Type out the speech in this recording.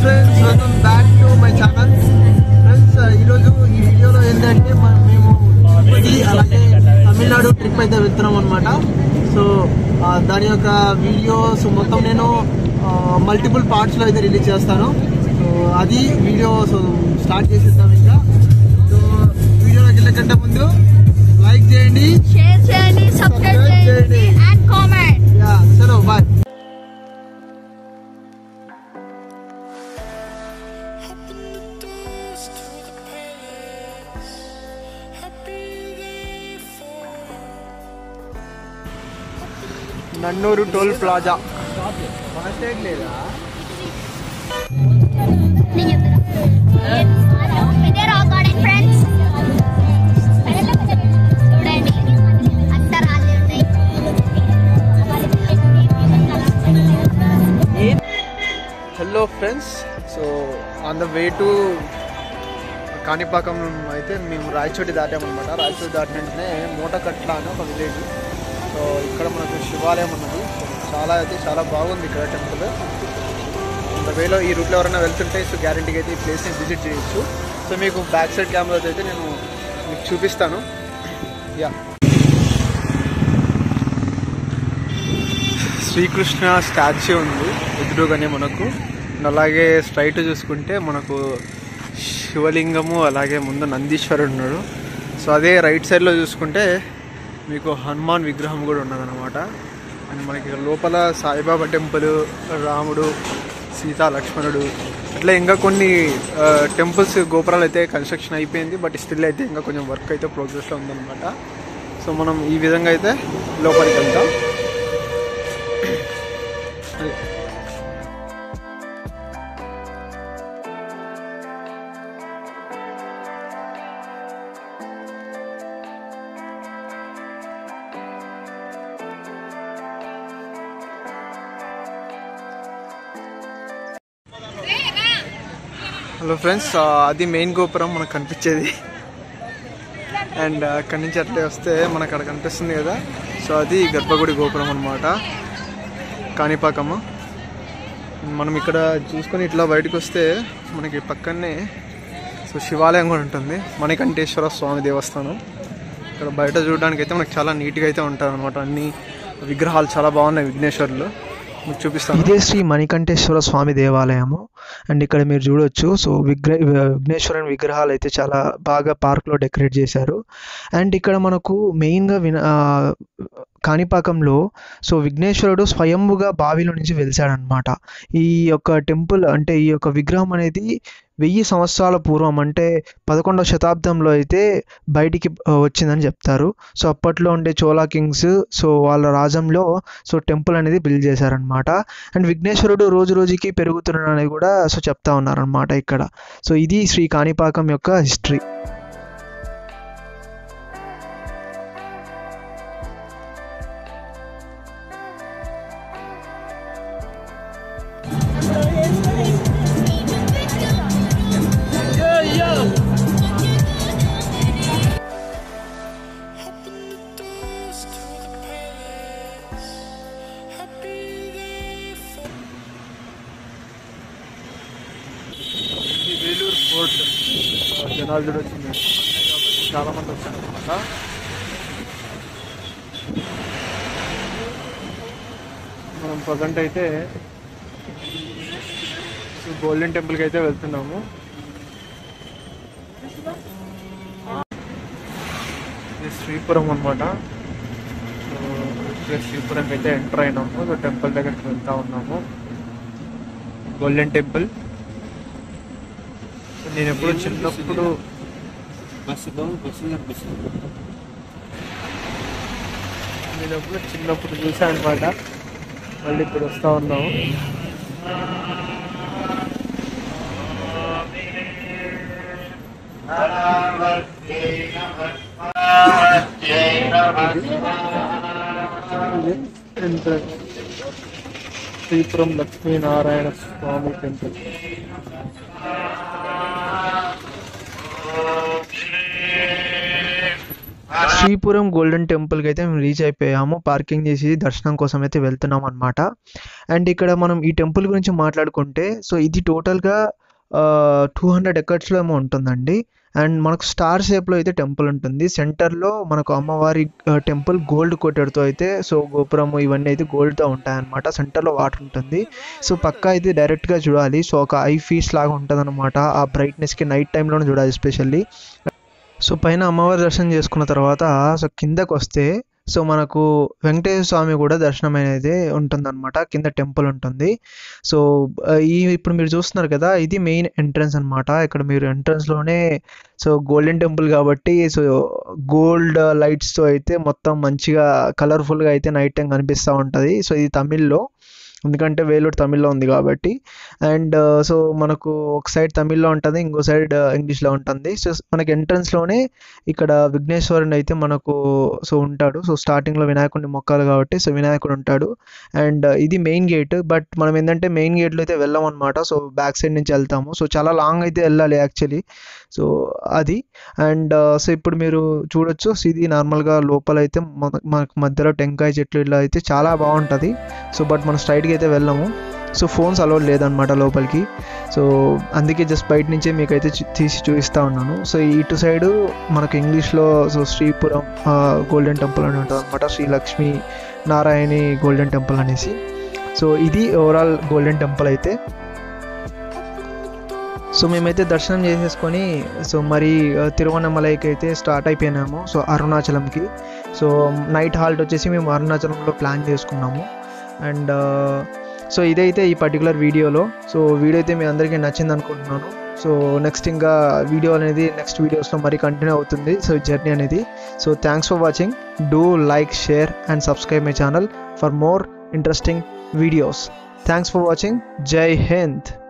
Friends, welcome back to my channel. Friends, ఈరోజు ఈ వీడియోలో ఏంటంటే మేము తిరుపతి అలాగే తమిళనాడు ట్రిప్ అయితే వెళ్తున్నాం అనమాట. సో దాని యొక్క వీడియోస్ మొత్తం నేను మల్టిపుల్ పార్ట్స్లో అయితే రిలీజ్ చేస్తాను. సో అది వీడియో స్టార్ట్ చేసేద్దాం. ఇంకా సో వీడియోలోకి వెళ్ళకంటే ముందు లైక్ చేయండి, షేర్ చేయండి, సబ్స్క్రైబ్ చేయండి అండ్ కామెంట్. యా, చలో బాయ్. Nannur toll plaza. లేదా hello friends, so on the way to Kanipakam అయితే మేము రాయచోటి దాటామన్నమాట. రాయచోటి దాటిన వెంటనే మూటకట్ల అని ఒక విలేజ్. సో ఇక్కడ మనకు శివాలయం ఉన్నది. చాలా బాగుంది ఇక్కడ టెంపుల్. అంత వేలో ఈ రూట్లో ఎవరైనా వెళ్తుంటే సో గ్యారంటీగా అయితే ఈ ప్లేస్ని విజిట్ చేయొచ్చు. సో మీకు బ్యాక్ సైడ్ కెమెరాతో అయితే నేను మీకు చూపిస్తాను. యా, శ్రీకృష్ణ స్టాచ్యూ ఉంది ఎదురుగానే మనకు. అలాగే స్ట్రైట్ చూసుకుంటే మనకు శివలింగము, అలాగే ముందు నందీశ్వరుడు ఉన్నాడు. సో అదే రైట్ సైడ్లో చూసుకుంటే మీకు హనుమాన్ విగ్రహం కూడా ఉన్నదన్నమాట. అండ్ మనకి లోపల సాయిబాబా టెంపుల్, రాముడు, సీతా లక్ష్మణుడు, అట్లా ఇంకా కొన్ని టెంపుల్స్ గోపురాలు అయితే కన్స్ట్రక్షన్ అయిపోయింది. బట్ స్టిల్ అయితే ఇంకా కొంచెం వర్క్ అయితే ప్రోగ్రెస్లో ఉందన్నమాట. సో మనం ఈ విధంగా అయితే లోపలికి వెళ్తాం. హలో ఫ్రెండ్స్, అది మెయిన్ గోపురం మనకు కనిపించేది. అండ్ అక్కడి నుంచి అట్లే వస్తే మనకు అక్కడ కనిపిస్తుంది కదా, సో అది గర్భగుడి గోపురం అనమాట, కాణిపాకము. మనం ఇక్కడ చూసుకొని ఇట్లా బయటకు వస్తే మనకి పక్కనే సో శివాలయం కూడా ఉంటుంది, మణికంఠేశ్వర స్వామి దేవస్థానం. ఇక్కడ బయట చూడడానికి అయితే మనకు చాలా నీట్గా అయితే ఉంటుంది అనమాట. అన్ని విగ్రహాలు చాలా బాగున్నాయి, విఘ్నేశ్వరులు మీకు చూపిస్తాను. ఇదే శ్రీ మణికంఠేశ్వర స్వామి దేవాలయము. అండ్ ఇక్కడ మీరు చూడొచ్చు, సో విఘ్నేశ్వరుని విగ్రహాలు అయితే చాలా బాగా పార్క్లో డెకరేట్ చేశారు. అండ్ ఇక్కడ మనకు మెయిన్గా కాణిపాకంలో సో విఘ్నేశ్వరుడు స్వయంభుగా బావిలో నుంచి వెలిశాడనమాట. ఈ యొక్క టెంపుల్ అంటే ఈ యొక్క విగ్రహం అనేది 1000 సంవత్సరాల పూర్వం అంటే 11వ శతాబ్దంలో అయితే బయటికి వచ్చిందని చెప్తారు. సో అప్పట్లో ఉండే చోళా కింగ్స్ సో వాళ్ళ రాజ్యంలో సో టెంపుల్ అనేది బిల్డ్ చేశారనమాట. అండ్ విఘ్నేశ్వరుడు రోజు రోజుకి పెరుగుతున్నాడని కూడా సో చెప్తా ఉన్నారనమాట ఇక్కడ. సో ఇది శ్రీ కాణిపాకం యొక్క హిస్టరీ. జనాలు చూడొచ్చింది, చాలా మంది వచ్చారు అనమాట. మనం ప్రజెంట్ అయితే గోల్డెన్ టెంపుల్కి అయితే వెళ్తున్నాము. ఇది శ్రీపురం అనమాట. శ్రీపురంకి అయితే ఎంటర్ అయినాము. టెంపుల్ దగ్గరికి వెళ్తా ఉన్నాము, గోల్డెన్ టెంపుల్. నేను ఎప్పుడు చిన్నప్పుడు చూసాను అనమాట. మళ్ళీ ఇప్పుడు వస్తూ ఉన్నాము. శ్రీపురం లక్ష్మీనారాయణ స్వామి టెంపుల్. శ్రీపురం గోల్డెన్ టెంపుల్కి అయితే మేము రీచ్ అయిపోయాము. పార్కింగ్ చేసి దర్శనం కోసం అయితే వెళ్తున్నాం అనమాట. అండ్ ఇక్కడ మనం ఈ టెంపుల్ గురించి మాట్లాడుకుంటే సో ఇది టోటల్గా 200 ఎకర్స్లో ఏమో ఉంటుందండి. అండ్ మనకు స్టార్ షేప్లో అయితే టెంపుల్ ఉంటుంది. సెంటర్లో మనకు అమ్మవారి టెంపుల్ గోల్డ్ కోటెడ్తో అయితే సో గోపురం ఇవన్నీ అయితే గోల్డ్తో ఉంటాయన్నమాట. సెంటర్లో వాటర్ ఉంటుంది. సో పక్కా అయితే డైరెక్ట్గా చూడాలి. సో ఒక ఐ ఫీస్ లాగా ఉంటుంది అనమాట. ఆ బ్రైట్నెస్కి నైట్ టైంలోనే చూడాలి ఎస్పెషల్లీ. సో పైన అమ్మవారి దర్శనం చేసుకున్న తర్వాత సో కిందకు వస్తే సో మనకు వెంకటేశ్వర స్వామి కూడా దర్శనం అనేది ఉంటుందన్నమాట. కింద టెంపుల్ ఉంటుంది. సో ఇప్పుడు మీరు చూస్తున్నారు కదా, ఇది మెయిన్ ఎంట్రన్స్ అనమాట. ఇక్కడ మీరు ఎంట్రన్స్లోనే సో గోల్డెన్ టెంపుల్ కాబట్టి సో గోల్డ్ లైట్స్తో అయితే మొత్తం మంచిగా కలర్ఫుల్గా అయితే నైట్ టైం కనిపిస్తూ ఉంటుంది. సో ఇది తమిళ్లో, ఎందుకంటే వేలూరు తమిళ్లో ఉంది కాబట్టి. అండ్ సో మనకు ఒక సైడ్ తమిళ్లో ఉంటుంది, ఇంకో సైడ్ ఇంగ్లీష్లో ఉంటుంది. సో మనకి ఎంట్రన్స్లోనే ఇక్కడ విఘ్నేశ్వరుని అయితే మనకు సో ఉంటాడు. సో స్టార్టింగ్లో వినాయకుడిని మొక్కాలి కాబట్టి సో వినాయకుడు ఉంటాడు. అండ్ ఇది మెయిన్ గేట్. బట్ మనం ఏంటంటే మెయిన్ గేట్లో అయితే వెళ్ళాం అనమాట. సో బ్యాక్ సైడ్ నుంచి వెళ్తాము. సో చాలా లాంగ్ అయితే వెళ్ళాలి యాక్చువల్లీ. సో అది. అండ్ సో ఇప్పుడు మీరు చూడొచ్చు, సో ఇది నార్మల్గా లోపల అయితే మనకు మధ్యలో టెంకాయ చెట్లు ఇలా అయితే చాలా బాగుంటుంది. సో బట్ మనం స్ట్రైట్గా అయితే వెళ్ళాము. సో ఫోన్స్ అలౌడ్ లేదనమాట లోపలికి. సో అందుకే జస్ట్ బయట నుంచే మీకైతే తీసి చూపిస్తూ ఉన్నాను. సో ఇటు సైడు మనకు ఇంగ్లీష్లో సో శ్రీపురం గోల్డెన్ టెంపుల్ అని ఉంటుంది అనమాట. శ్రీ లక్ష్మీ నారాయణి గోల్డెన్ టెంపుల్ అనేసి. సో ఇది ఓవరాల్ గోల్డెన్ టెంపుల్ అయితే. సో మేమైతే దర్శనం చేసేసుకొని సో మరి తిరువన్నమలైకి అయితే స్టార్ట్ అయిపోయినాము. సో అరుణాచలంకి. సో నైట్ హాల్ట్ వచ్చేసి మేము అరుణాచలంలో ప్లాన్ చేసుకున్నాము. అండ్ సో ఇదైతే ఈ పర్టికులర్ వీడియోలో. సో వీడియో అయితే మీ అందరికీ నచ్చింది అనుకుంటున్నాను. సో నెక్స్ట్ ఇంకా వీడియో అనేది నెక్స్ట్ వీడియోస్లో మరీ కంటిన్యూ అవుతుంది సో జర్నీ అనేది. So thanks for watching. Do like, share and subscribe my channel for more interesting videos. Thanks for watching. Jai Hind.